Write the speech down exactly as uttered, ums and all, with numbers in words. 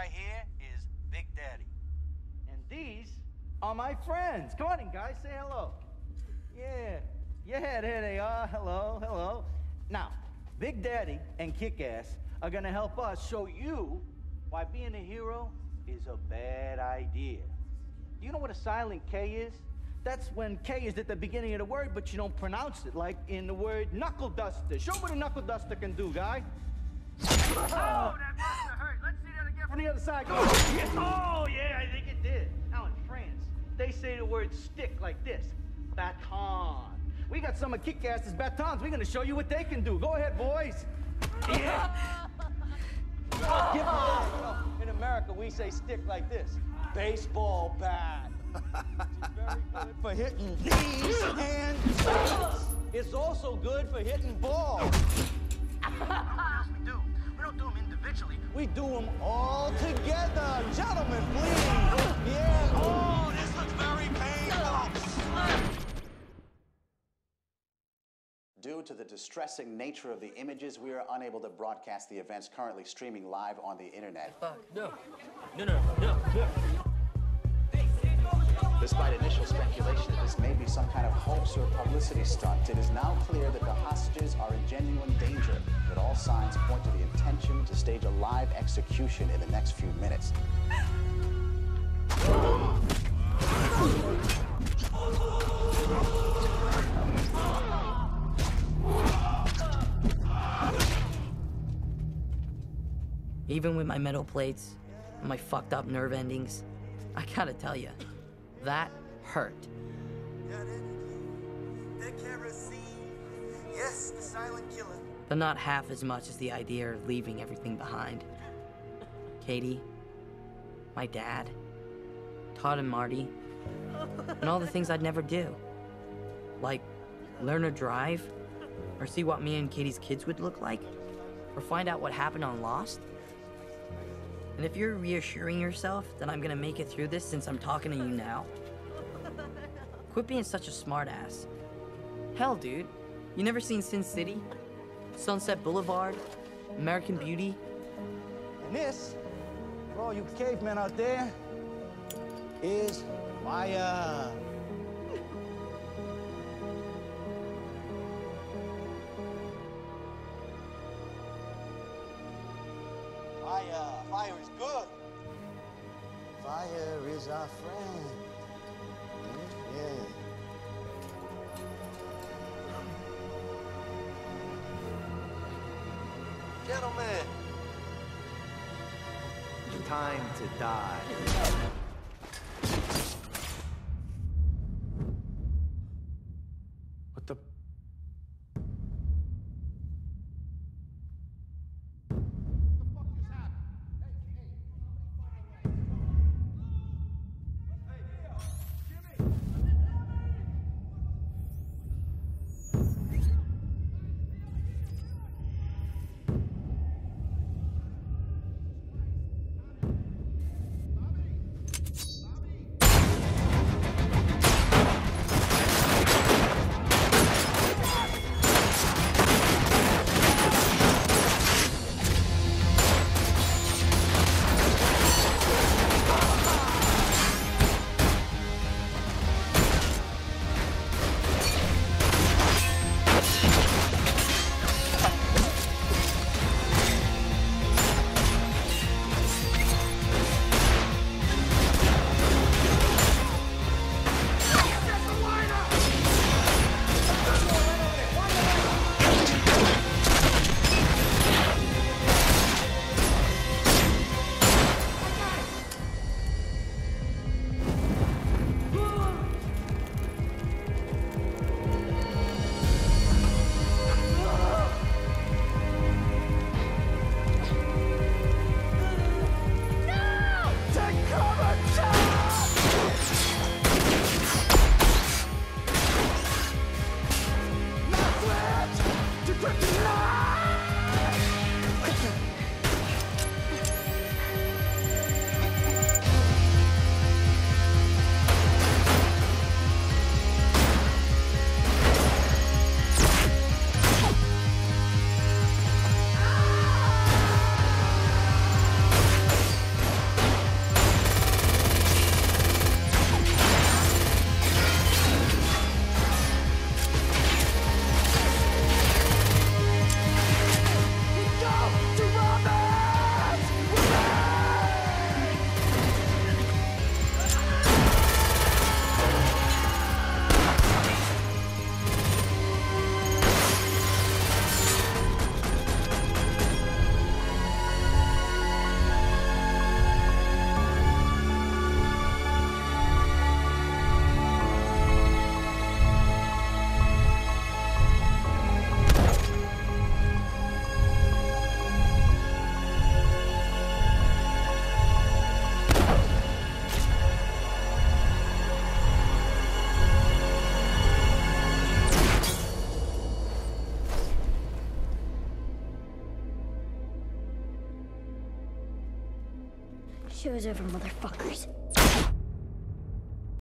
guy here is Big Daddy. And these are my friends. Come on in, guys, say hello. Yeah, yeah, there they are. Hello, hello. Now, Big Daddy and Kick-Ass are gonna help us show you why being a hero is a bad idea. Do you know what a silent K is? That's when K is at the beginning of the word, but you don't pronounce it, like in the word knuckle duster. Show what a knuckle duster can do, guy. Oh, that must have hurt. Let's see that again From the other side, go. Oh, yeah, I think it did. Now, in France, they say the word stick like this, baton. We got some of Kick-Ass's batons. We're gonna show you what they can do. Go ahead, boys. Yeah. Give them a, you know, in America, we say stick like this, baseball bat. It's very good for hitting knees and feet. It's also good for hitting balls. What else we do? We don't do them individually. We do them all together. Gentlemen, please. Yeah. Oh, this looks very painful. Due to the distressing nature of the images, we are unable to broadcast the events currently streaming live on the internet. Fuck, no. No, no, no, no. Despite initial speculation that this may be some kind of hoax or publicity stunt, it is now clear that the hostages are in genuine danger, that all signs point to the intention to stage a live execution in the next few minutes. Even with my metal plates and my fucked up nerve endings, I gotta tell you, that hurt. Yes, the silent killer. But not half as much as the idea of leaving everything behind. Katie, my dad, Todd and Marty, and all the things I'd never do. Like learn to drive, or see what me and Katie's kids would look like, or find out what happened on Lost. And if you're reassuring yourself that I'm gonna make it through this since I'm talking to you now, quit being such a smartass. Hell, dude, you never seen Sin City, Sunset Boulevard, American Beauty? And this, for all you cavemen out there, is fire. Fire, fire is good. Fire is our friend. Yeah. Gentlemen, time to die. What the? Show's over, motherfuckers.